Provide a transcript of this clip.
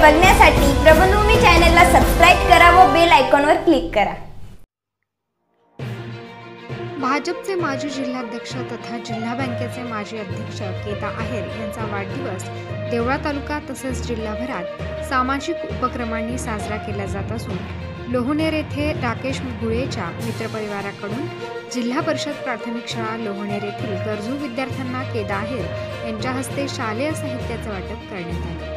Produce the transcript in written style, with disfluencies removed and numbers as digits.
बघण्यासाठी प्रबलभूमी चॅनलला सबस्क्राइब करा व बेल आयकॉनवर क्लिक करा। भाजपचे माजी जिल्हाध्यक्ष तथा जिल्हा बँकेचे माजी अध्यक्ष केता आहेर यांचा वाढदिवस देवळा तालुका तसेच जिल्हाभरात सामाजिक उपक्रमांनी साजरा केला जात असून लोहनेर येथे राकेश गुळेच्या मित्रपरिवाराकडून जिल्हा परिषद प्राथमिक शाळा लोहनेर येथील गरजू विद्यार्थ्यांना केता आहेर यांच्या हस्ते शालेय साहित्याचे वाटप करण्यात आले।